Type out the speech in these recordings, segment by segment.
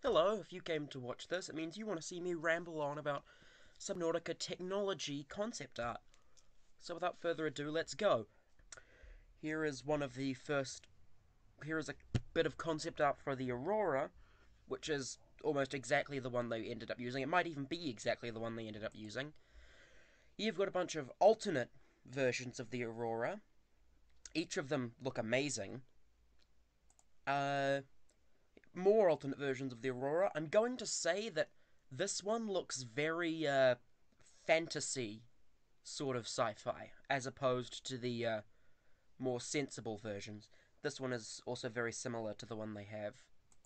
Hello, if you came to watch this, it means you want to see me ramble on about Subnautica Technology Concept Art. So without further ado, let's go. Here is one of the first... Here is a bit of concept art for the Aurora, which is almost exactly the one they ended up using. It might even be exactly the one they ended up using. You've got a bunch of alternate versions of the Aurora. Each of them look amazing. More alternate versions of the Aurora. I'm going to say that this one looks very fantasy sort of sci-fi, as opposed to the more sensible versions. This one is also very similar to the one they have.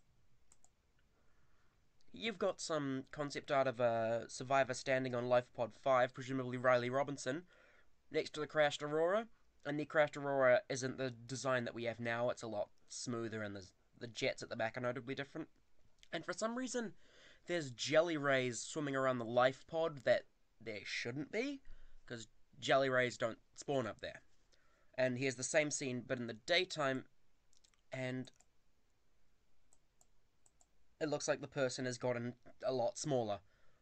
You've got some concept art of a survivor standing on Life Pod 5, presumably Riley Robinson, next to the crashed Aurora. And the crashed Aurora isn't the design that we have now, it's a lot smoother, and the jets at the back are notably different. And for some reason, there's jelly rays swimming around the life pod that there shouldn't be, because jelly rays don't spawn up there. And here's the same scene, but in the daytime, and it looks like the person has gotten a lot smaller.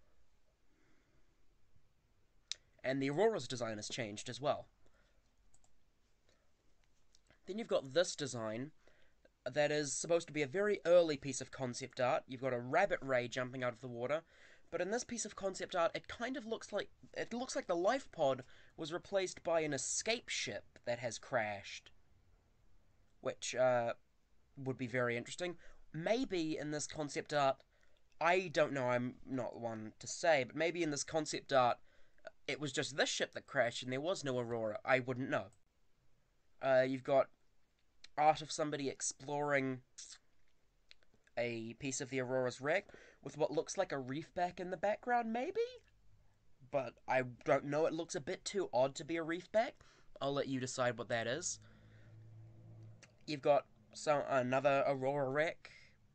And the Aurora's design has changed as well. Then you've got this design that is supposed to be a very early piece of concept art. You've got a rabbit ray jumping out of the water, but in this piece of concept art, it kind of looks like the life pod was replaced by an escape ship that has crashed, which would be very interesting. Maybe in this concept art, I don't know, I'm not one to say, but maybe in this concept art, it was just this ship that crashed and there was no Aurora. I wouldn't know. You've got art of somebody exploring a piece of the Aurora's wreck with what looks like a reef back in the background, maybe? But I don't know, it looks a bit too odd to be a reef back. I'll let you decide what that is. You've got another Aurora wreck.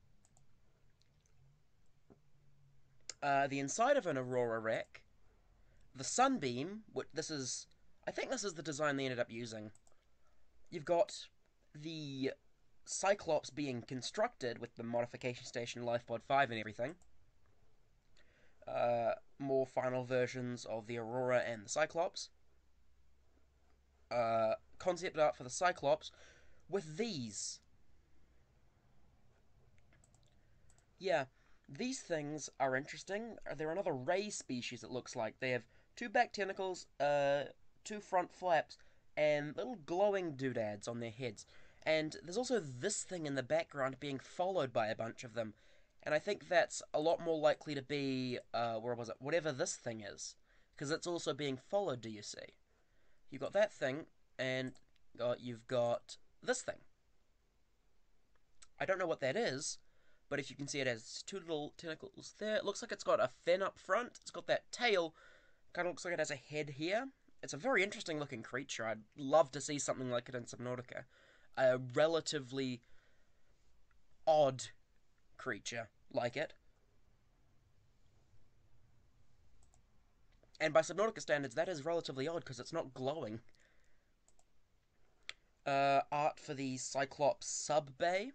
The inside of an Aurora wreck. The sunbeam, I think this is the design they ended up using. You've got the Cyclops being constructed with the modification station, LifePod 5 and everything. More final versions of the Aurora and the Cyclops. Concept art for the Cyclops with these. Yeah, these things are interesting. They're another ray species, it looks like. They have two back tentacles, two front flaps, and little glowing doodads on their heads. And there's also this thing in the background being followed by a bunch of them. And I think that's a lot more likely to be, where was it? Whatever this thing is. Because it's also being followed, do you see? You've got that thing, and you've got this thing. I don't know what that is, but if you can see, it has two little tentacles there. It looks like it's got a fin up front. It's got that tail. Kind of looks like it has a head here. It's a very interesting looking creature. I'd love to see something like it in Subnautica. A relatively odd creature like it. And by Subnautica standards, that is relatively odd because it's not glowing. Art for the Cyclops sub-bay.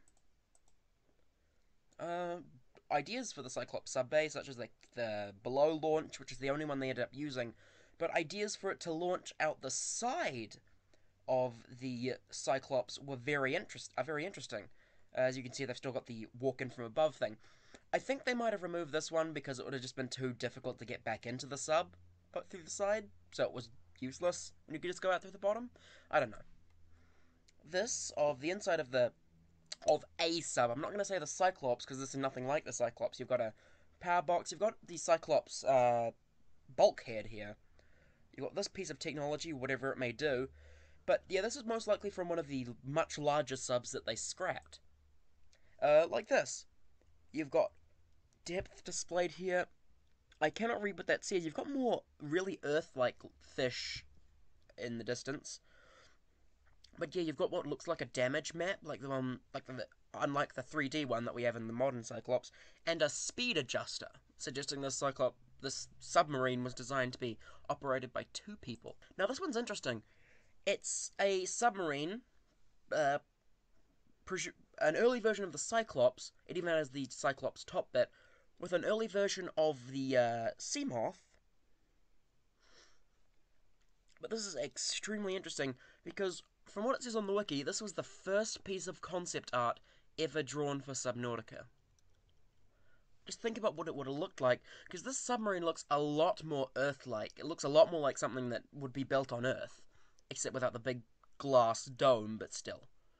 Ideas for the Cyclops sub-bay, such as the below launch, which is the only one they ended up using, but ideas for it to launch out the side of the Cyclops are very interesting. As you can see, they've still got the walk-in from above thing. I think they might have removed this one because it would have just been too difficult to get back into the sub, but through the side, so it was useless, and you could just go out through the bottom. I don't know. This, of the inside of a sub. I'm not going to say the Cyclops, because this is nothing like the Cyclops. You've got a power box. You've got the Cyclops bulkhead here. You've got this piece of technology, whatever it may do. But yeah, this is most likely from one of the much larger subs that they scrapped. Like this. You've got depth displayed here. I cannot read what that says. You've got more really Earth-like fish in the distance. But yeah, you've got what looks like a damage map, like the one, unlike the 3D one that we have in the modern Cyclops, and a speed adjuster, suggesting this submarine was designed to be operated by two people. Now this one's interesting. It's a submarine, an early version of the Cyclops. It even has the Cyclops top bit with an early version of the Seamoth. But this is extremely interesting because, from what it says on the wiki, this was the first piece of concept art ever drawn for Subnautica. Just think about what it would have looked like, because this submarine looks a lot more Earth-like. It looks a lot more like something that would be built on Earth, except without the big glass dome, but still.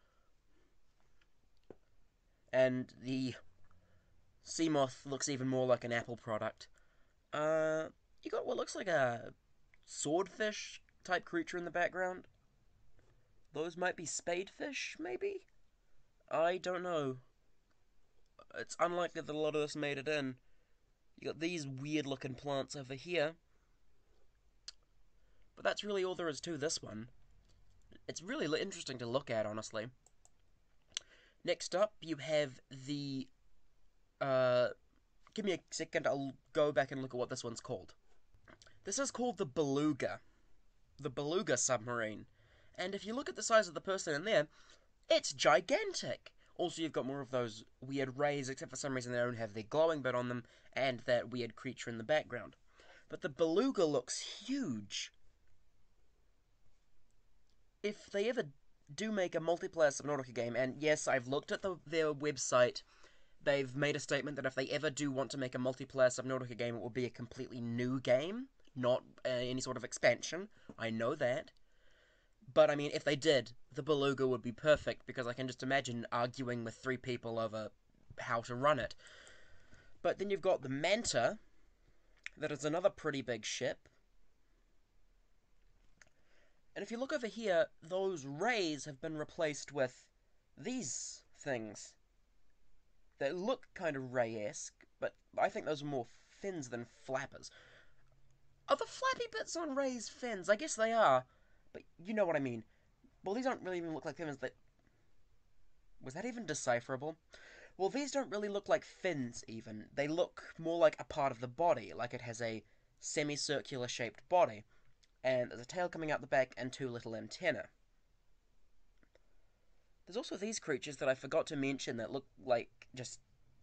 And the Seamoth looks even more like an Apple product. You got what looks like a swordfish type creature in the background. Those might be spadefish, maybe? I don't know. It's unlikely that a lot of this made it in. You got these weird looking plants over here. But that's really all there is to this one. It's really interesting to look at, honestly. Next up, you have the... give me a second, I'll go back and look at what this one's called. This is called the Beluga. The Beluga submarine. And if you look at the size of the person in there, it's gigantic! Also, you've got more of those weird rays, except for some reason they don't have their glowing bit on them, and that weird creature in the background. But the Beluga looks huge. If they ever do make a multiplayer Subnautica game, and yes, I've looked at their website, they've made a statement that if they ever do want to make a multiplayer Subnautica game, it will be a completely new game, not any sort of expansion. I know that. But, I mean, if they did, the Beluga would be perfect, because I can just imagine arguing with 3 people over how to run it. But then you've got the Manta, that is another pretty big ship. And if you look over here, those rays have been replaced with these things. They look kind of ray-esque, but I think those are more fins than flappers. Are the flappy bits on Ray's fins? I guess they are, but you know what I mean. Well, these don't really even look like fins. Was that even decipherable? Well, these don't really look like fins, even. They look more like a part of the body, like it has a semicircular shaped body. And there's a tail coming out the back and 2 little antennae. There's also these creatures that I forgot to mention that look like just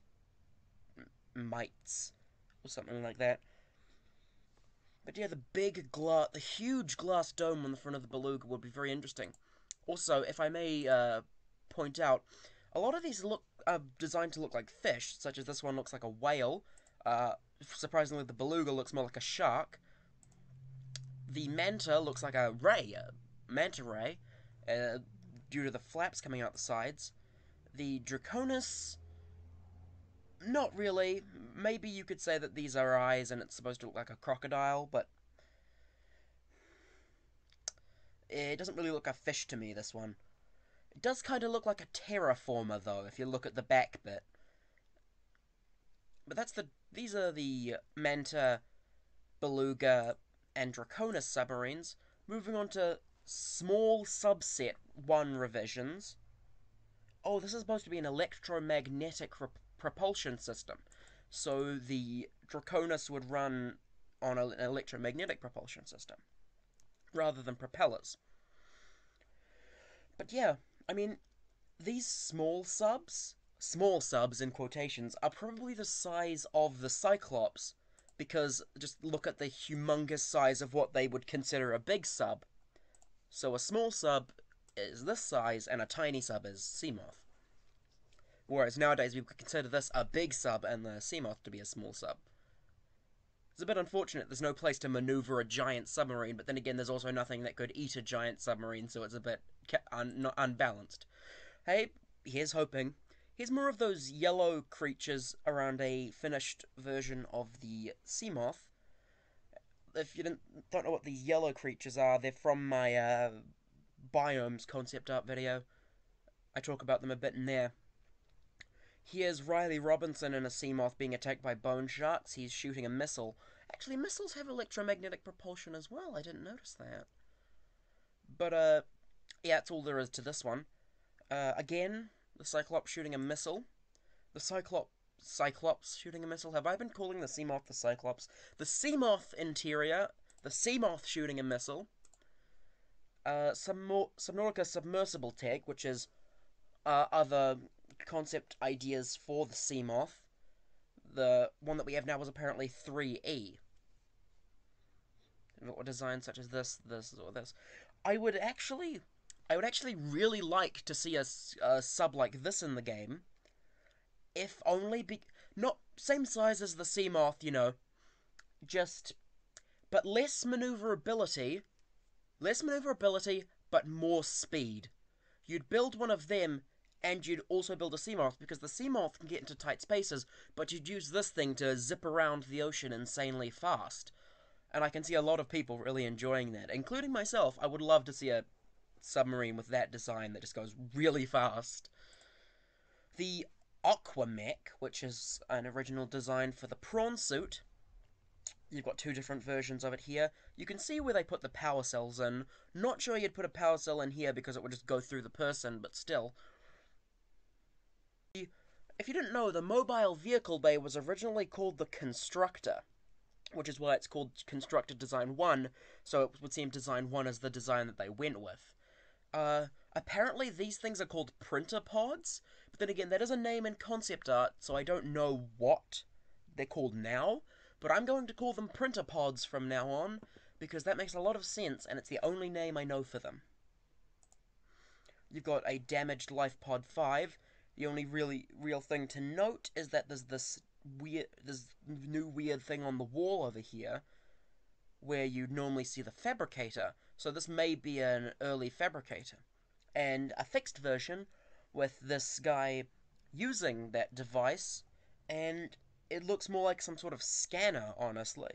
mites or something like that. But yeah, the huge glass dome on the front of the Beluga would be very interesting. Also, if I may point out, a lot of these are designed to look like fish, such as this one looks like a whale. Surprisingly, the Beluga looks more like a shark. The Manta looks like a ray, a manta ray, due to the flaps coming out the sides. The Draconis, not really. Maybe you could say that these are eyes and it's supposed to look like a crocodile, but it doesn't really look like a fish to me, this one. It does kind of look like a terraformer, though, if you look at the back bit. But these are the Manta, Beluga, and Draconis submarines. Moving on to small subset 1 revisions. Oh, this is supposed to be an electromagnetic propulsion system. So the Draconis would run on an electromagnetic propulsion system, rather than propellers. But yeah, I mean, these small subs in quotations, are probably the size of the Cyclops, because just look at the humongous size of what they would consider a big sub. So a small sub is this size, and a tiny sub is Seamoth. Whereas nowadays we could consider this a big sub and the Seamoth to be a small sub. It's a bit unfortunate there's no place to maneuver a giant submarine, but then again there's also nothing that could eat a giant submarine, so it's a bit unbalanced. Hey, here's hoping. Here's more of those yellow creatures around a finished version of the Seamoth. If you don't know what these yellow creatures are, they're from my biomes concept art video. I talk about them a bit in there. Here's Riley Robinson in a Seamoth being attacked by bone sharks. He's shooting a missile. Actually, missiles have electromagnetic propulsion as well. I didn't notice that. But, yeah, that's all there is to this one. Again, the Cyclops shooting a missile. The Cyclops shooting a missile. Have I been calling the Seamoth the Cyclops? The Seamoth interior. The Seamoth shooting a missile. Subnautica Submersible Tech, which is other concept ideas for the Seamoth. The one that we have now was apparently 3E. Or designs such as this, or this. I would actually, I would actually really like to see a sub like this in the game. If only not same size as the Seamoth, just but less maneuverability, but more speed. You'd build one of them, and you'd also build a Seamoth, because the Seamoth can get into tight spaces, but you'd use this thing to zip around the ocean insanely fast. And I can see a lot of people really enjoying that, including myself. I would love to see a submarine with that design that just goes really fast. The Aquamech, which is an original design for the prawn suit. You've got two different versions of it here. You can see where they put the power cells in. Not sure you'd put a power cell in here because it would just go through the person, but still. If you didn't know, the mobile vehicle bay was originally called the Constructor, which is why it's called Constructor Design 1, so it would seem Design 1 is the design that they went with. Apparently these things are called printer pods, but then again, that is a name in concept art, so I don't know what they're called now, but I'm going to call them printer pods from now on, because that makes a lot of sense, and it's the only name I know for them. You've got a damaged life pod 5. The only really real thing to note is that there's this new weird thing on the wall over here, where you'd normally see the fabricator, so this may be an early fabricator. And a fixed version with this guy using that device, and it looks more like some sort of scanner, honestly.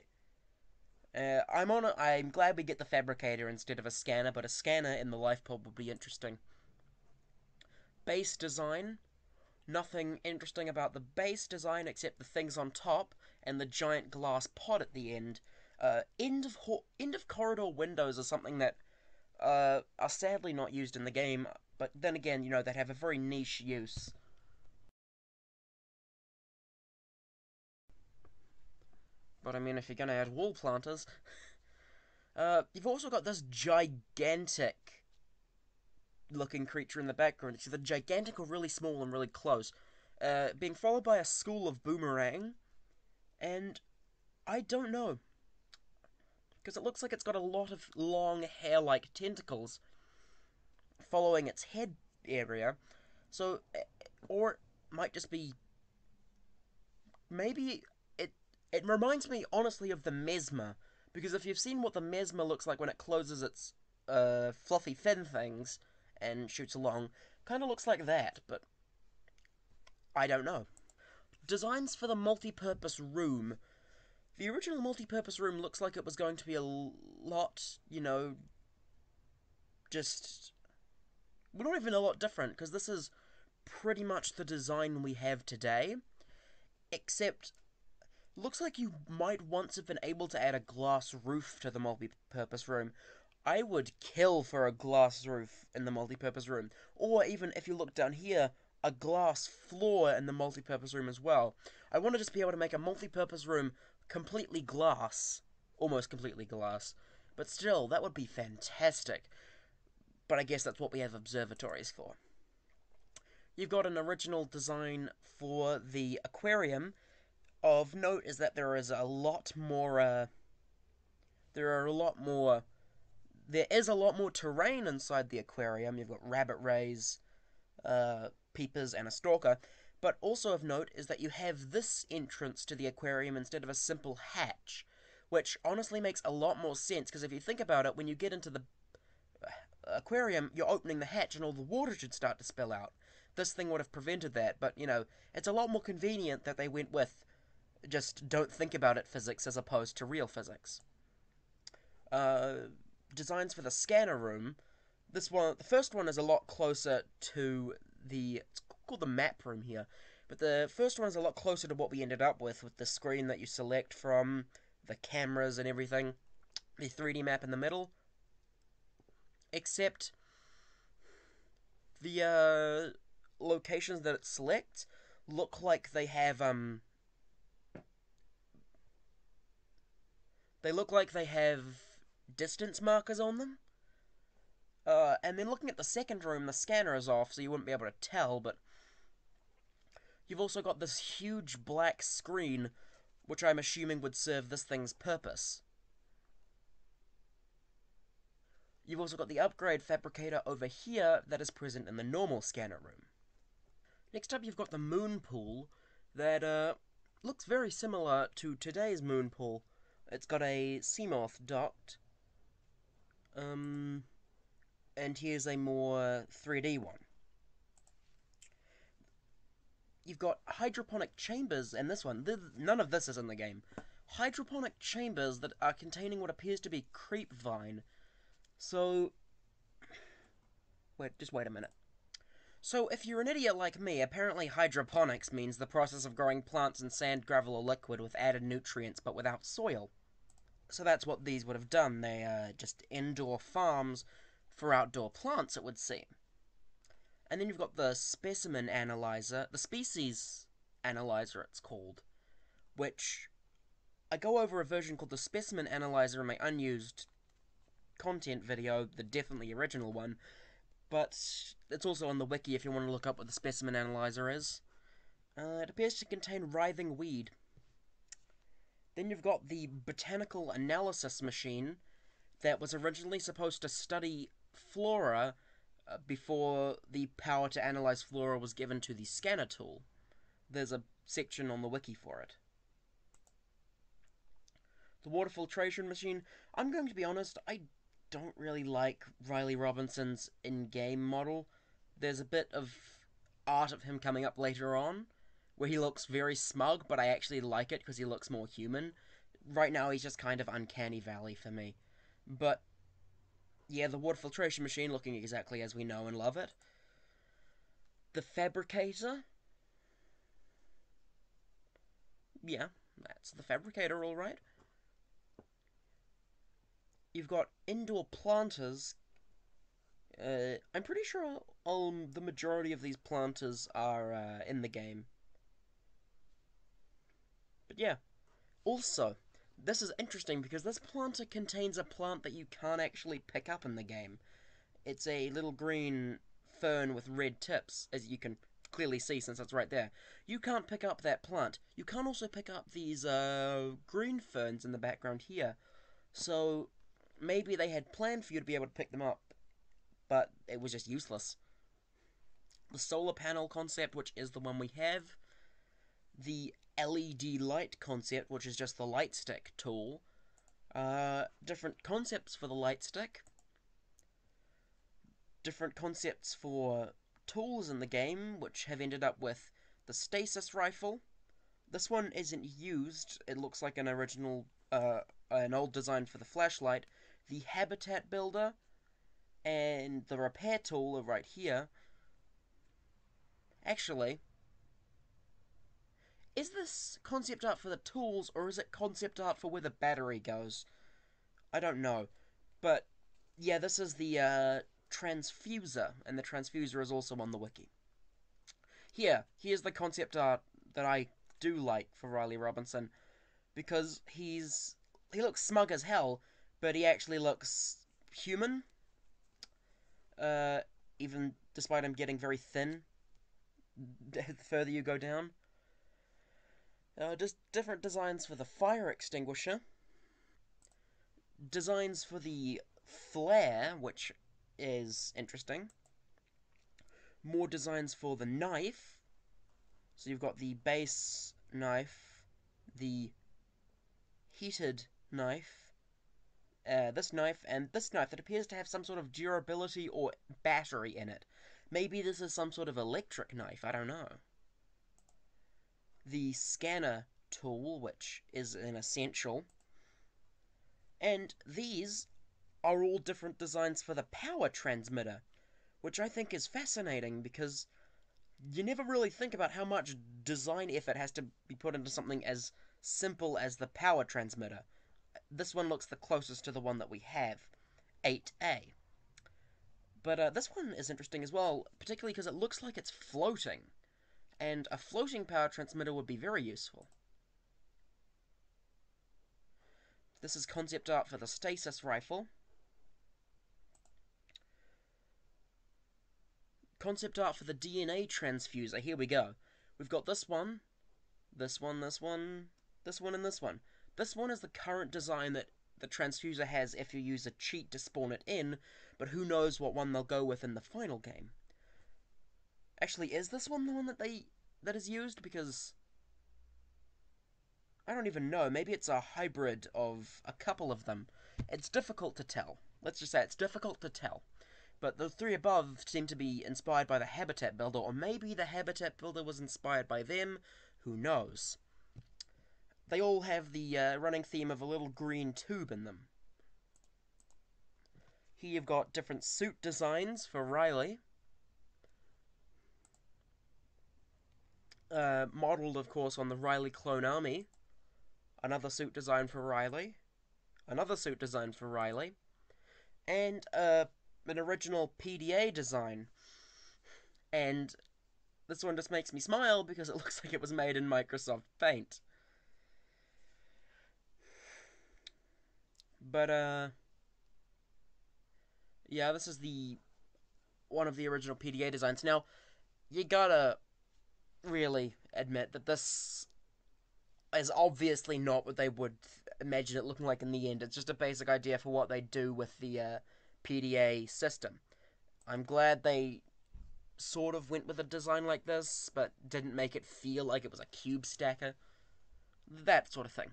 I'm glad we get the fabricator instead of a scanner, but a scanner in the life pod would be interesting. Base design. Nothing interesting about the base design except the things on top and the giant glass pod at the end. End of corridor windows are something that are sadly not used in the game, but then again, they have a very niche use. But I mean, if you're gonna add wall planters, you've also got this gigantic looking creature in the background. It's either gigantic or really small and really close. Being followed by a school of boomerang, and I don't know. Because it looks like it's got a lot of long hair-like tentacles following its head area. So, or it might just be... Maybe it reminds me, honestly, of the Mesmer. Because if you've seen what the Mesmer looks like when it closes its fluffy fin things and shoots along, kind of looks like that, but I don't know. Designs for the multi-purpose room. The original multi-purpose room looks like it was going to be a lot, just... Well, not even a lot different, because this is pretty much the design we have today, except looks like you might once have been able to add a glass roof to the multi-purpose room. I would kill for a glass roof in the multi-purpose room, or even if you look down here, a glass floor in the multi-purpose room as well. I want to just be able to make a multi-purpose room completely glass, almost completely glass, but still, that would be fantastic. But I guess that's what we have observatories for. You've got an original design for the aquarium. Of note is that there is a lot more, there is a lot more terrain inside the aquarium. You've got rabbit rays, peepers, and a stalker. But also of note is that you have this entrance to the aquarium instead of a simple hatch, which honestly makes a lot more sense, because if you think about it, when you get into the aquarium, you're opening the hatch and all the water should start to spill out. This thing would have prevented that, but, it's a lot more convenient that they went with just don't think about it physics as opposed to real physics. Designs for the scanner room. The first one is a lot closer to it's called the map room here, but the first one is a lot closer to what we ended up with the screen that you select from, the cameras and everything, the 3D map in the middle, except the locations that it selects look like they have distance markers on them. And then looking at the second room, the scanner is off, so you wouldn't be able to tell, but You've also got this huge black screen, which I'm assuming would serve this thing's purpose. You've also got the upgrade fabricator over here that is present in the normal scanner room. Next up, you've got the moon pool that looks very similar to today's moon pool. It's got a Seamoth dot, and here's a more 3D one. You've got hydroponic chambers in this one. None of this is in the game. Hydroponic chambers that are containing what appears to be creep vine. So, just wait a minute. So, if you're an idiot like me, apparently hydroponics means the process of growing plants in sand, gravel, or liquid with added nutrients but without soil. So that's what these would have done. They are just indoor farms for outdoor plants, it would seem. And then you've got the specimen analyzer, the species analyzer it's called, which I go over a version called the specimen analyzer in my unused content video, the definitely original one, but it's also on the wiki if you want to look up what the specimen analyzer is. It appears to contain writhing weed. Then you've got the botanical analysis machine that was originally supposed to study flora before the power to analyze flora was given to the scanner tool. There's a section on the wiki for it. The water filtration machine, I'm going to be honest, I don't really like Riley Robinson's in-game model. There's a bit of art of him coming up later on where he looks very smug, but I actually like it because he looks more human. Right now he's just kind of uncanny valley for me. But yeah, the water filtration machine looking exactly as we know and love it. The fabricator. Yeah, that's the fabricator, alright. You've got indoor planters. I'm pretty sure the majority of these planters are in the game. But yeah. Also, this is interesting because this planter contains a plant that you can't actually pick up in the game. It's a little green fern with red tips, as you can clearly see since it's right there. You can't pick up that plant. You can't also pick up these green ferns in the background here. So maybe they had planned for you to be able to pick them up, but it was just useless. The solar panel concept, which is the one we have. The LED light concept, which is just the light stick tool. Different concepts for the light stick. Different concepts for tools in the game, which have ended up with the stasis rifle. This one isn't used. It looks like an original, an old design for the flashlight. The habitat builder, and the repair tool are right here. Actually, is this concept art for the tools, or is it concept art for where the battery goes? I don't know. But, yeah, this is the transfuser, and the transfuser is also on the wiki. Here's the concept art that I do like for Riley Robinson, because he looks smug as hell, but he actually looks human. Even despite him getting very thin the further you go down. Just different designs for the fire extinguisher. Designs for the flare, which is interesting. More designs for the knife. So you've got the base knife, the heated knife, this knife, and this knife that appears to have some sort of durability or battery in it. Maybe this is some sort of electric knife, I don't know. The scanner tool, which is an essential. And these are all different designs for the power transmitter, which I think is fascinating because you never really think about how much design effort has to be put into something as simple as the power transmitter. This one looks the closest to the one that we have, 8A. But this one is interesting as well, particularly because it looks like it's floating. And a floating power transmitter would be very useful. This is concept art for the stasis rifle. Concept art for the DNA transfuser. Here we go. we've got this one, this one, this one, this one, and this one. This one is the current design that the transfuser has if you use a cheat to spawn it in, but who knows what one they'll go with in the final game. Actually, is this one the one that is used? Because I don't even know. Maybe it's a hybrid of a couple of them. It's difficult to tell. Let's just say it's difficult to tell. But the three above seem to be inspired by the Habitat Builder, or maybe the Habitat Builder was inspired by them. Who knows? They all have the running theme of a little green tube in them. Here you've got different suit designs for Riley. Modelled, of course, on the Riley clone army. Another suit design for Riley. Another suit design for Riley. And an original PDA design. And this one just makes me smile because it looks like it was made in Microsoft Paint. But, yeah, this is one of the original PDA designs. Now, you gotta really admit that this is obviously not what they would imagine it looking like in the end. It's just a basic idea for what they do with the PDA system. I'm glad they sort of went with a design like this, but didn't make it feel like it was a cube stacker. That sort of thing.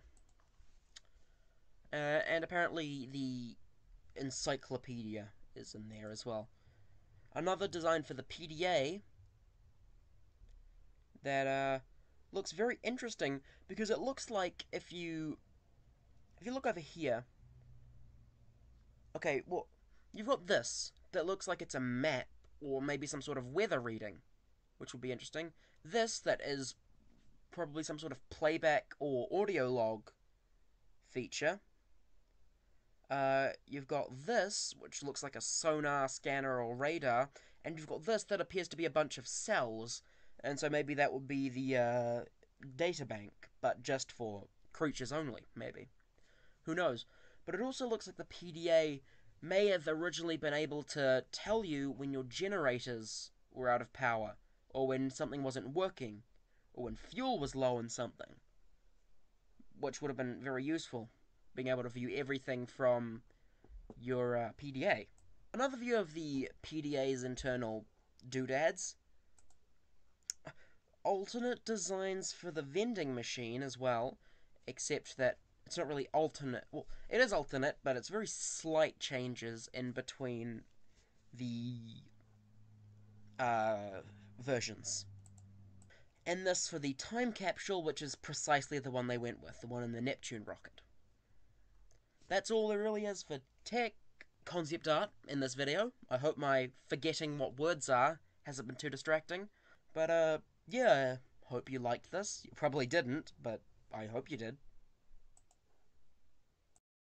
And apparently the encyclopedia is in there as well. Another design for the PDA that looks very interesting because it looks like if you look over here. Okay, well, you've got this that looks like it's a map or maybe some sort of weather reading, which would be interesting. This that is probably some sort of playback or audio log feature. You've got this, which looks like a sonar, scanner, or radar, and you've got this that appears to be a bunch of cells, and so maybe that would be the data bank, but just for creatures only, maybe. Who knows? But it also looks like the PDA may have originally been able to tell you when your generators were out of power, or when something wasn't working, or when fuel was low in something, which would have been very useful, being able to view everything from your PDA. Another view of the PDA's internal doodads. Alternate designs for the vending machine as well, except that it's not really alternate. Well, it is alternate, but it's very slight changes in between the versions. And this for the time capsule, which is precisely the one they went with, the one in the Neptune rocket. That's all there really is for tech concept art in this video. I hope my forgetting what words are hasn't been too distracting. But, yeah, hope you liked this. You probably didn't, but I hope you did.